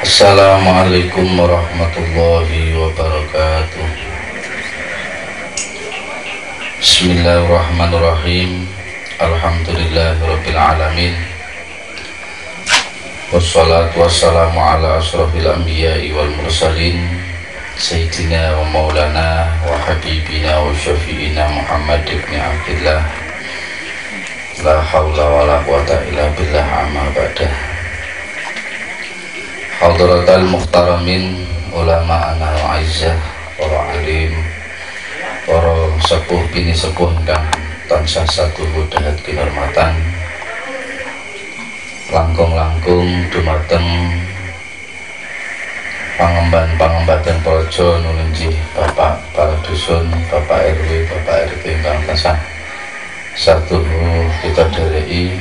Assalamualaikum warahmatullahi wabarakatuh. Bismillahirrahmanirrahim. Alhamdulillahirabbil alamin. Wassalatu wassalamu ala asrofil anbiya'i wal mursalin Sayyidina wa maulana wa habibina wa syafi'ina Muhammad ibn Abdillah. La hawla wa la quwata illa billah amma ba'dah. Hadratal muhtaramin ulama anal aizah, para alim, para sepuh bini sepuh kang tansah satu budahat kinurmatan, langkung-langkung dumateng pangemban-pangembadan praja nununjih Bapak para dusun, Bapak RW, Bapak RT ingkang tansah satu kita dereki,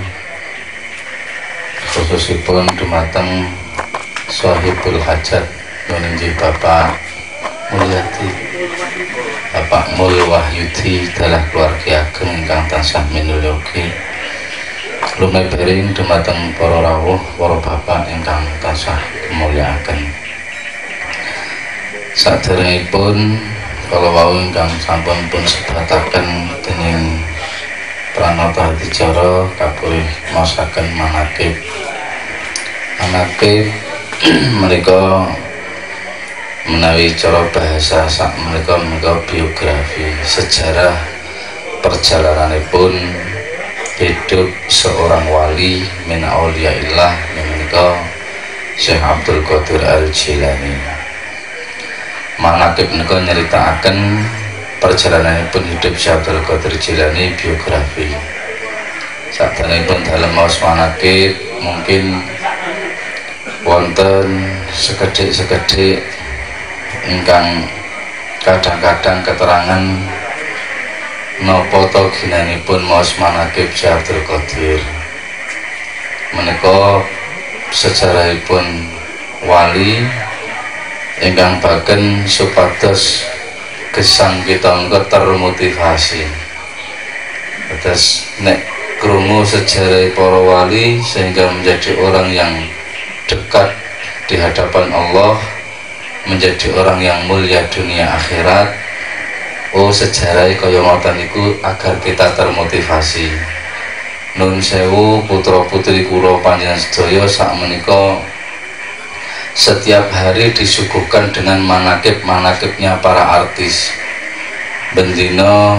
khususipun dumateng Sohibul Hajat nununjih Bapak Mulyadi, Bapak Mul Wahyudi dalah keluarga ageng ingkang tansah minulyogi. Lumebeling dumateng para rawuh, para bapak ingkang tansah kemulyaaken. Saderengipun kala wau ingkang sampun pun sebataken dening pranata adicara kapurih maosaken manakib mereka menawi cara bahasa sak mereka biografi sejarah perjalananipun hidup seorang wali min auliyaillah menika Syekh Abdul Qadir Al-Jilani. Manakib menika nyritakaken perjalananipun hidup Syekh Abdul Qadir Jilani, biografi. Sadanipun dalem maos manakib mungkin wonten sekedhik-sekedhik ingkang kadang-kadang keterangan napa ta ginanipun maos manakib Syekh Abdul Qadir. Menika sejarahipun wali ingkang baken supados gesang kita menika termotivasi. Terus nek krungu sejarah para wali sehingga menjadi orang yang dekat di hadapan Allah, menjadi orang yang mulia dunia akhirat. Oh, sejarah kaya ngoten niku agar kita termotivasi. Nun sewu putra putri kula panjenengan sedaya sakmenika setiap hari disuguhkan dengan manakib-manakibnya para artis. Bendina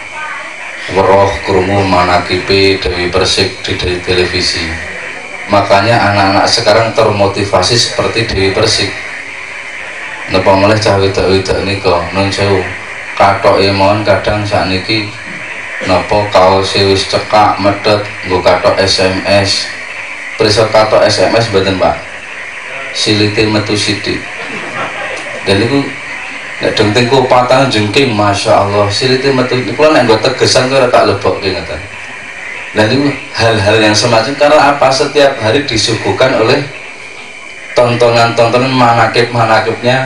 weruh krungu manakibe Dewi Persik di televisi. Makanya anak-anak sekarang termotivasi seperti Dewi Persik. Napa meleh cah wedok-wedok nika nun sewu kathoke mawon kadang sakniki napa kaose wis cekak medhot nggo kathok SMS. Prisa kathok SMS mboten, Pak? Silite metu sithik. Dan niku nek dengting kupatan jengking masyaallah silite metu. Kula nek nggo tegesan kok ora tak lebokke ngoten. Nah ini hal-hal yang semacam karena apa setiap hari disuguhkan oleh tontonan-tontonan manakib-manakibnya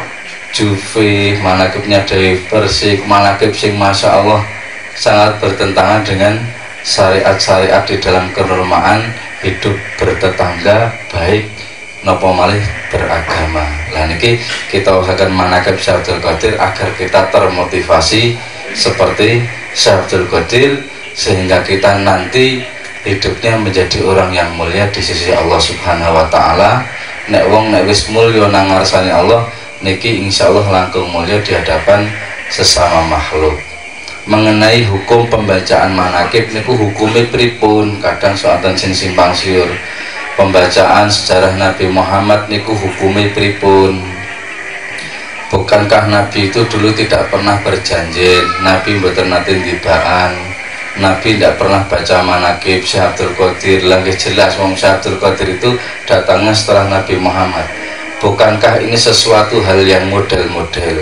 Juve, manakibnya Dewi Persik, manakib sing masya Allah sangat bertentangan dengan syariat-syariat di dalam kenormaan hidup bertetangga baik napa malih beragama. Lah niki kita usahakan manakib Syekh Abdul Qadir agar kita termotivasi seperti Syekh Abdul Qadir sehingga kita nanti hidupnya menjadi orang yang mulia di sisi Allah Subhanahu wa taala. Nek wong nek wis mulya nang ngarsane Allah niki insyaallah langkung mulia di hadapan sesama makhluk. Mengenai hukum pembacaan manakib niku hukume pripun? Kadang soalten sing simpang siur. Pembacaan sejarah Nabi Muhammad niku hukume pripun? Bukankah Nabi itu dulu tidak pernah berjanji? Nabi mboten nate ndibaan. Nabi tidak pernah baca manakib Syekh Abdul Qadir. Lagi jelas wong Syekh Abdul Qadir itu datangnya setelah Nabi Muhammad. Bukankah ini sesuatu hal yang model-model?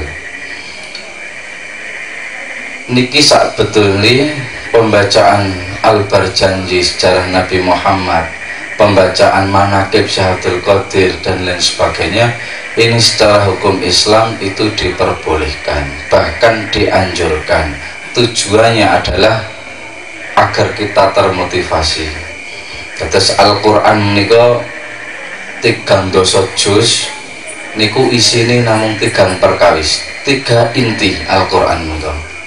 Niki sak betulnya pembacaan Al-Barjanji sejarah Nabi Muhammad, pembacaan manakib Syekh Abdul Qadir dan lain sebagainya, ini secara hukum Islam itu diperbolehkan, bahkan dianjurkan. Tujuannya adalah agar kita termotivasi. Terus Al-Quran niku 3 juz niku isine namung 3 perkawis, 3 inti Al-Qur'an menika.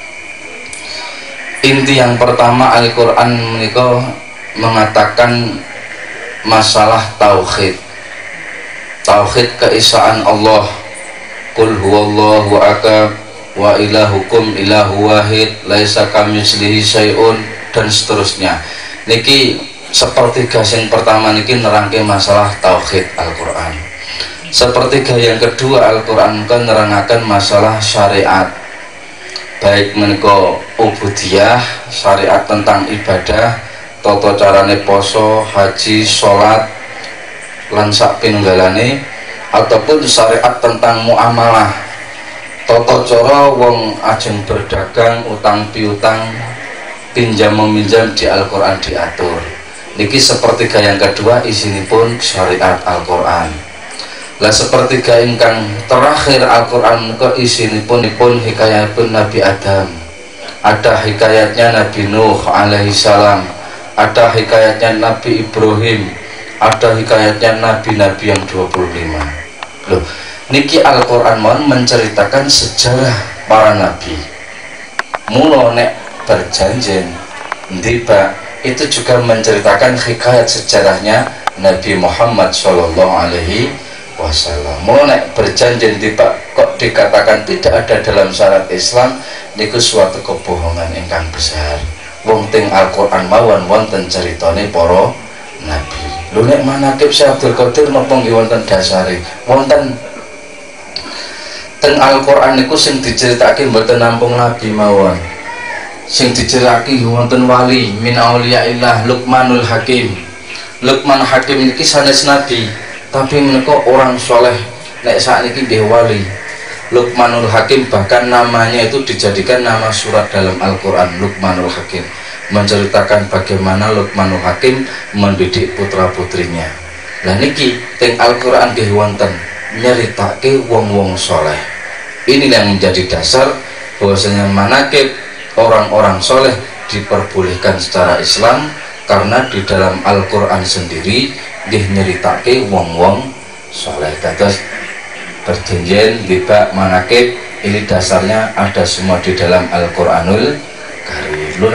Inti yang pertama Al-Qur'an menika mengatakan masalah tauhid. Tauhid keesaan Allah. Qul huwallahu ahad wa ilahukum ilahu wahid laisa kamitslihi syai'un dan seterusnya. Niki sepertiga yang pertama niki nerangke masalah tauhid Al-Qur'an. Sepertiga yang kedua Al-Qur'an kan nerangaken masalah syariat. Baik menika ubudiyah, syariat tentang ibadah, tata carane poso, haji, salat lan sak pinunggalane, ataupun syariat tentang muamalah, tata cara wong ajeng berdagang, utang piutang, pinjam meminjam di Al-Qur'an diatur. Niki sepertiga yang kedua isinipun syariat Al-Qur'an. Lah sepertiga ingkang terakhir Al-Qur'an ke isinipun hikayatipun Nabi Adam. Ada hikayatnya Nabi Nuh alaihi salam, ada hikayatnya Nabi Ibrahim, ada hikayatnya nabi-nabi yang 25. Loh, niki Al-Qur'an mohon menceritakan sejarah para nabi. Mula nek berjanjen ndiba itu juga menceritakan hikayat sejarahnya Nabi Muhammad sallallahu alaihi wasallam. Mula nek berjanjen ndiba kok dikatakan tidak ada dalam syariat Islam, niku suatu kebohongan ingkang besar. Wong teng Al-Qur'an mawon wonten ceritane para nabi. Lho nek manakib Syekh Abdul Qadir napa nggih wonten dasare? Wonten teng Al-Qur'an niku sing diceritake mboten nampung nabi mawon. Sing diceritake wonten wali min auliyaillah Luqmanul Hakim. Luqman Hakim niki sanes nabi, tapi menika orang soleh. Nek sakniki nggih wali. Luqmanul Hakim bahkan namanya itu dijadikan nama surat dalam Al-Qur'an, Luqmanul Hakim, menceritakan bagaimana Luqmanul Hakim mendidik putra-putrinya. Lah niki teng Al-Qur'an nggih wonten nyeritake wong-wong soleh. Ini yang menjadi dasar bahwasanya manakib orang-orang soleh diperbolehkan secara Islam, karena di dalam Al-Qur'an sendiri nggih nyeritake wong-wong soleh. Dados perjanjian tiba manakib ini dasarnya ada semua di dalam Al-Qur'anul Karim.